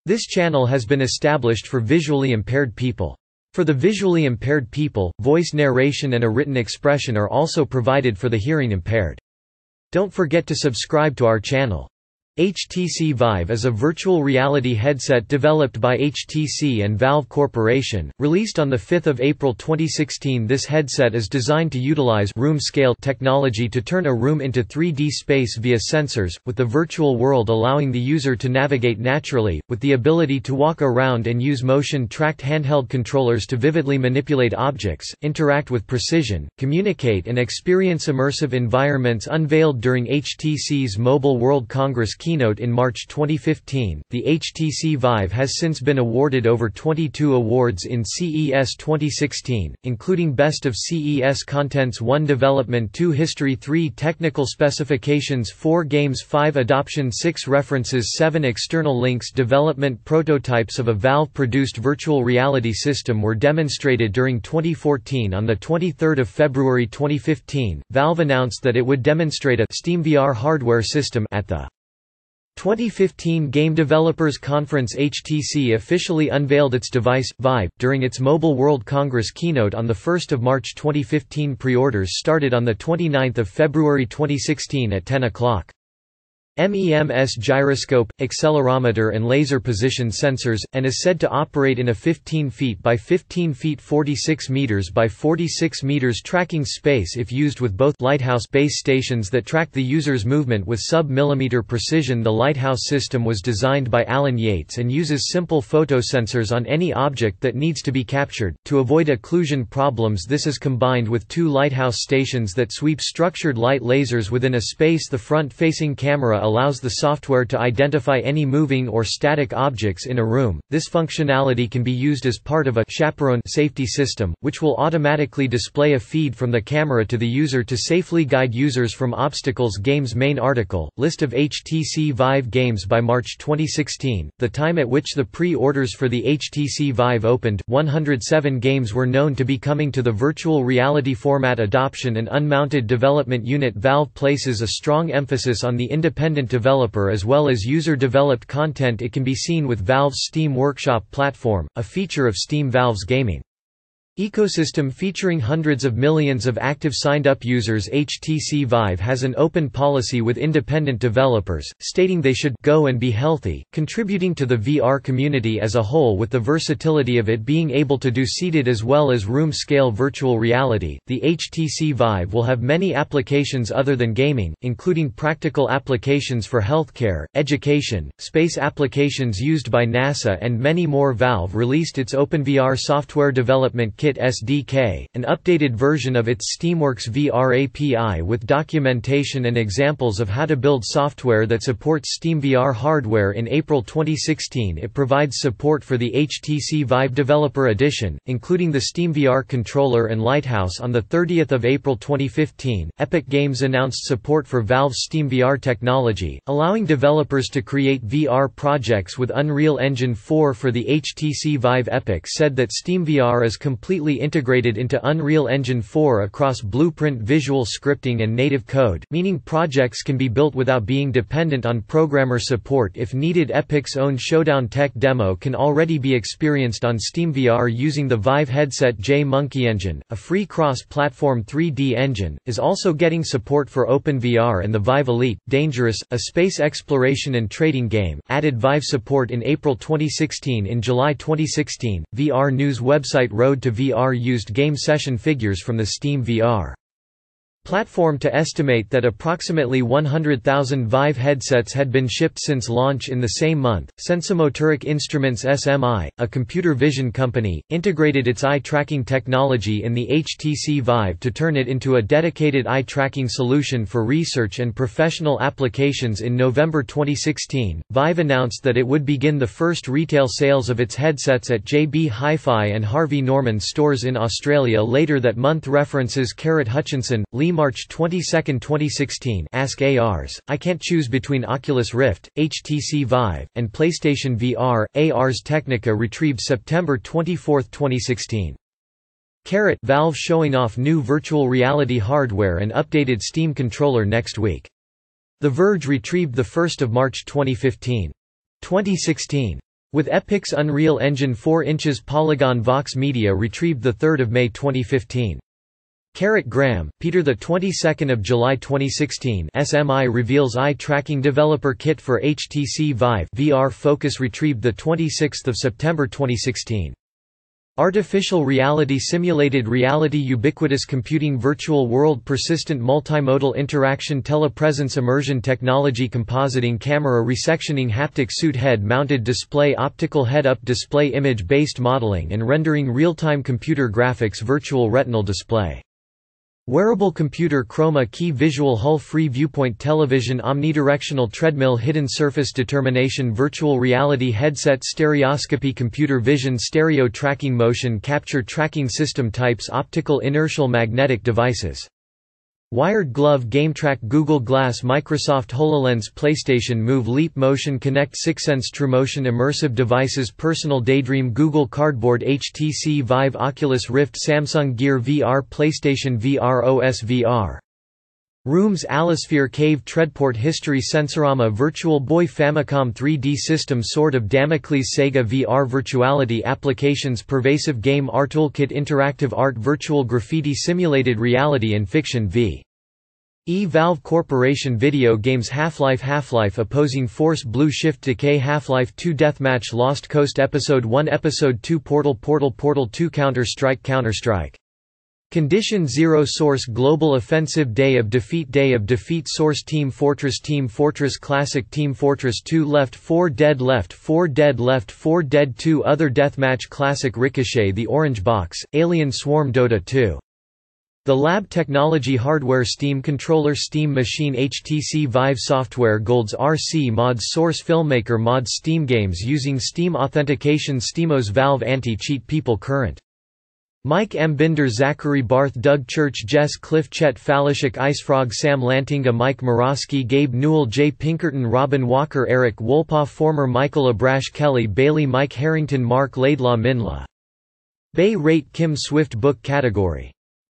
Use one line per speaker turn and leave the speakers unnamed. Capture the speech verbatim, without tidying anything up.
This channel has been established for visually impaired people. For the visually impaired people, voice narration and a written expression are also provided for the hearing impaired. Don't forget to subscribe to our channel. H T C Vive is a virtual reality headset developed by H T C and Valve Corporation, released on the fifth of April twenty sixteen. This headset is designed to utilize room-scale technology to turn a room into three D space via sensors, with the virtual world allowing the user to navigate naturally, with the ability to walk around and use motion-tracked handheld controllers to vividly manipulate objects, interact with precision, communicate and experience immersive environments. Unveiled during H T C's Mobile World Congress keynote in March twenty fifteen, the H T C Vive has since been awarded over twenty-two awards in C E S twenty sixteen, including Best of C E S Contents one Development two History three Technical Specifications four Games five Adoption six References seven External links. Development prototypes of a Valve-produced virtual reality system were demonstrated during twenty fourteen. On the twenty-third of February twenty fifteen, Valve announced that it would demonstrate a SteamVR hardware system at the twenty fifteen Game Developers Conference. H T C officially unveiled its device, Vive, during its Mobile World Congress keynote on the first of March twenty fifteen. Pre-orders started on the twenty-ninth of February twenty sixteen at ten o'clock. MEMS gyroscope, accelerometer and laser position sensors, and is said to operate in a fifteen feet by fifteen feet forty-six meters by forty-six meters tracking space if used with both Lighthouse base stations that track the user's movement with sub-millimeter precision. The Lighthouse system was designed by Alan Yates and uses simple photosensors on any object that needs to be captured. To avoid occlusion problems, this is combined with two Lighthouse stations that sweep structured light lasers within a space. The front-facing camera allows the software to identify any moving or static objects in a room. This functionality can be used as part of a chaperone safety system, which will automatically display a feed from the camera to the user to safely guide users from obstacles. Games. Main article, list of H T C Vive games by March twenty sixteen, the time at which the pre-orders for the H T C Vive opened. one hundred seven games were known to be coming to the virtual reality format. Adoption and unmounted development unit. Valve places a strong emphasis on the independent developer as well as user-developed content. It can be seen with Valve's Steam Workshop platform, a feature of Steam. Valve's gaming ecosystem featuring hundreds of millions of active signed-up users. H T C Vive has an open policy with independent developers, stating they should go and be healthy, contributing to the V R community as a whole with the versatility of it being able to do seated as well as room-scale virtual reality. The H T C Vive will have many applications other than gaming, including practical applications for healthcare, education, space applications used by NASA and many more. Valve released its OpenVR software development kit S D K, an updated version of its Steamworks V R A P I with documentation and examples of how to build software that supports SteamVR hardware. In April twenty sixteen, it provides support for the H T C Vive Developer Edition, including the SteamVR controller and Lighthouse. On the thirtieth of April twenty fifteen, Epic Games announced support for Valve's SteamVR technology, allowing developers to create V R projects with Unreal Engine four for the H T C Vive. Epic said that SteamVR is completely integrated into Unreal Engine four across Blueprint visual scripting and native code, meaning projects can be built without being dependent on programmer support if needed. Epic's own Showdown tech demo can already be experienced on SteamVR using the Vive headset. J Monkey Engine, a free cross-platform three D engine, is also getting support for OpenVR, and the Vive Elite Dangerous, a space exploration and trading game, added Vive support in April twenty sixteen. In July twenty sixteen, V R News website Road to V R used game session figures from the Steam V R platform to estimate that approximately one hundred thousand Vive headsets had been shipped since launch. In the same month, Sensomotoric Instruments S M I, a computer vision company, integrated its eye tracking technology in the H T C Vive to turn it into a dedicated eye tracking solution for research and professional applications. In November twenty sixteen, Vive announced that it would begin the first retail sales of its headsets at J B Hi-Fi and Harvey Norman stores in Australia later that month. References. Carrot Hutchinson, Lee. March twenty-second twenty sixteen. Ask A Rs, I can't choose between Oculus Rift, H T C Vive, and PlayStation V R. A Rs Technica retrieved September twenty-fourth twenty sixteen. Carrot. Valve showing off new virtual reality hardware and updated Steam controller next week. The Verge retrieved the first of March twenty fifteen. twenty sixteen. With Epic's Unreal Engine four inches Polygon Vox Media retrieved the third of May twenty fifteen. Carrot Graham, Peter the twenty-second of July twenty sixteen. S M I reveals eye tracking developer kit for H T C Vive V R Focus retrieved the twenty-sixth of September twenty sixteen. Artificial reality simulated reality ubiquitous computing virtual world persistent multimodal interaction telepresence immersion technology compositing camera resectioning haptic suit head-mounted display optical head-up display image-based modeling and rendering real-time computer graphics virtual retinal display. Wearable computer chroma key visual hull-free viewpoint television omnidirectional treadmill hidden surface determination virtual reality headset stereoscopy computer vision stereo tracking motion capture tracking system types optical inertial magnetic devices. Wired glove GameTrack Google Glass Microsoft HoloLens PlayStation Move Leap Motion Kinect SixSense TrueMotion Immersive Devices Personal Daydream Google Cardboard H T C Vive Oculus Rift Samsung Gear V R PlayStation V R O S V R Rooms Alisphere Cave Treadport History Sensorama Virtual Boy Famicom three D System Sword of Damocles Sega V R Virtuality Applications Pervasive Game Artoolkit Interactive Art Virtual Graffiti Simulated Reality and Fiction v. E Valve Corporation Video Games Half-Life Half-Life Opposing Force Blue Shift Decay Half-Life two Deathmatch Lost Coast Episode one Episode two Portal Portal Portal two Counter-Strike Counter-Strike Condition Zero Source Global Offensive Day of Defeat Day of Defeat Source Team Fortress Team Fortress Classic Team Fortress two Left four Dead Left four Dead Left four Dead two Other Deathmatch Classic Ricochet The Orange Box, Alien Swarm Dota two The Lab Technology Hardware Steam Controller Steam Machine H T C Vive Software Golds R C Mods Source Filmmaker Mods Steam Games using Steam Authentication Steamos Valve Anti-Cheat People Current Mike M. Binder Zachary Barth Doug Church Jess Cliff Chet Falishik Icefrog Sam Lantinga Mike Morosky Gabe Newell Jay Pinkerton Robin Walker Eric Wolpaw Former Michael Abrash Kelly Bailey Mike Harrington Mark Laidlaw Minla Bay Rate Kim Swift Book Category